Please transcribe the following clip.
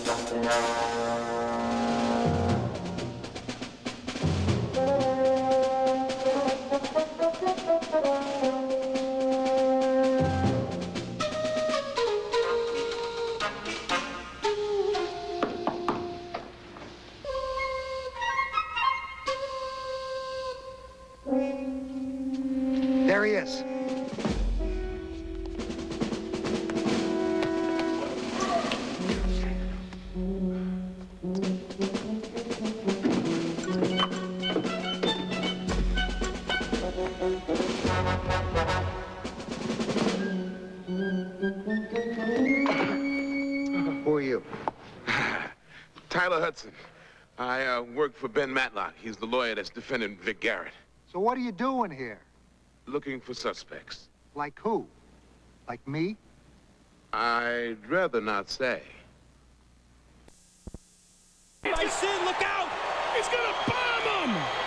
There he is. Who are you? Tyler Hudson. I work for Ben Matlock. He's the lawyer that's defending Vic Garrett. So what are you doing here? Looking for suspects. Like who? Like me? I'd rather not say. I said, look out! He's gonna bomb him!